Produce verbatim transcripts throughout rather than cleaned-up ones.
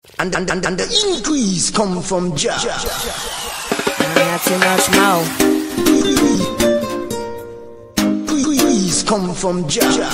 And, and, and, and the increase come from Jah. Not too much more. Increase come from Jah.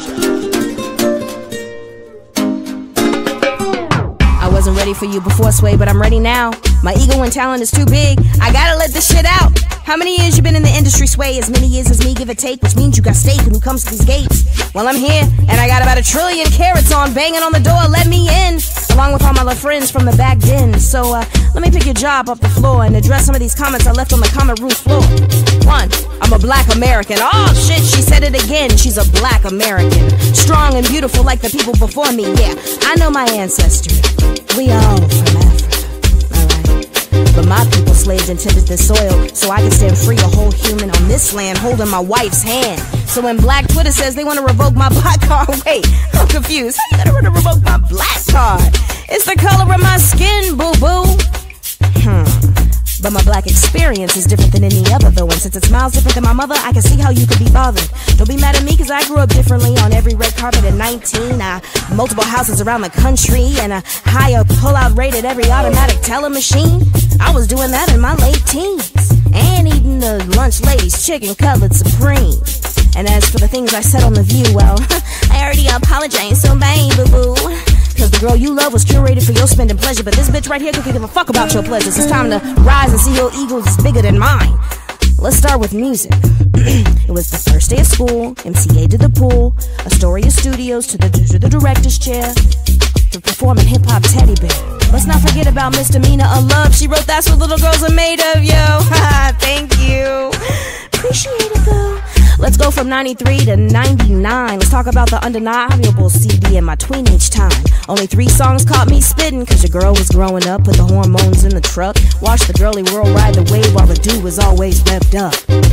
I wasn't ready for you before, Sway, but I'm ready now. My ego and talent is too big, I gotta let this shit out. How many years you been in the industry, Sway? As many years as me, give or take, which means you got stake and who comes to these gates. Well, I'm here, and I got about a trillion carats on, banging on the door, let me in. Along with all my little friends from the back den. So, uh, let me pick your job off the floor and address some of these comments I left on the comment roof floor. One, I'm a black American. Oh shit, she said it again, she's a black American. Strong and beautiful like the people before me, yeah. I know my ancestry. We all from Africa, alright. But my people slaved and tended the soil so I can stand free, a whole human on this land holding my wife's hand. So when Black Twitter says they want to revoke my black card, wait, I'm confused. How you gonna want to revoke my black card? It's the color of my skin, boo-boo. Hmm. But my black experience is different than any other, though. And since it smiles different than my mother, I can see how you could be bothered. Don't be mad at me, cause I grew up differently. On every red carpet at nineteen, uh, multiple houses around the country, and a higher pull-out rate at every automatic teller machine. I was doing that in my late teens, and eating the lunch lady's chicken cutlet supreme. And as for the things I said on The View, well, I already apologized, so bye, boo-boo. Cause the girl you love was curated for your spending pleasure, but this bitch right here could give a fuck about your pleasures. It's time to rise and see your ego is bigger than mine. Let's start with music. It was the first day of school, M C A to the pool, Astoria Studios to the, to the director's chair, to perform in hip-hop teddy bear. Let's not forget about Misdemeanor of Love. She wrote That's What Little Girls Are Made Of, yo. Thank you. Appreciate it, though. Let's go from ninety-three to ninety-nine. Let's talk about the undeniable C D in my teenage time. Only three songs caught me spitting, cause your girl was growing up with the hormones in the truck. Watch the girly world ride the wave while the dude was always revved up.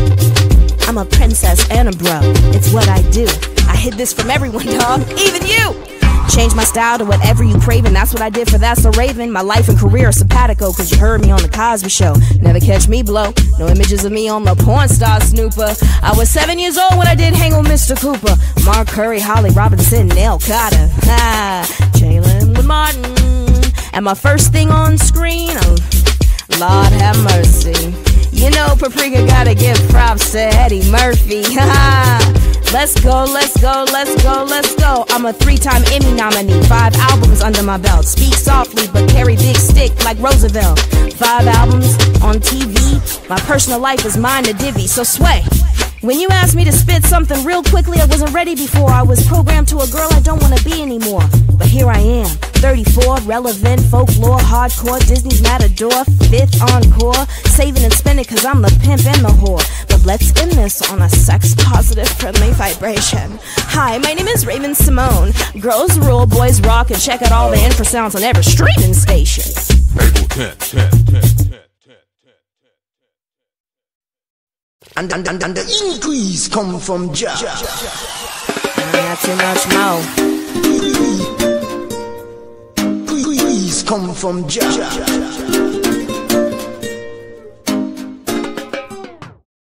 I'm a princess and a bro, it's what I do. I hid this from everyone, dog, even you. Change my style to whatever you craving. That's what I did for That's So Raven. My life and career are simpatico, cause you heard me on the Cosby Show. Never catch me blow. No images of me on the porn star snooper. I was seven years old when I did hang with Mister Cooper. Mark Curry, Holly Robinson, Nell Carter, ah, Jalen with Martin. And my first thing on screen, oh, Lord have mercy. You know Paprika gotta give props to Eddie Murphy. Let's go, let's go, let's go, let's go. I'm a three-time Emmy nominee, five albums under my belt. Speak softly, but carry big stick like Roosevelt. Five albums on T V. My personal life is mine to divvy, so Sway. When you asked me to spit something real quickly, I wasn't ready before. I was programmed to a girl I don't want to be anymore. But here I am, thirty-four, relevant, folklore, hardcore, Disney's Matador, fifth encore, saving and spending cause I'm the pimp and the whore. But let's end this on a sex-positive, friendly vibration. Hi, my name is Raven Simone. Girls rule, boys rock, and check out all the infrasounds on every streaming station. Able ten, ten, ten, ten. And, and, and, and the increase come from Jah. Not too much more. Increase come from Jah.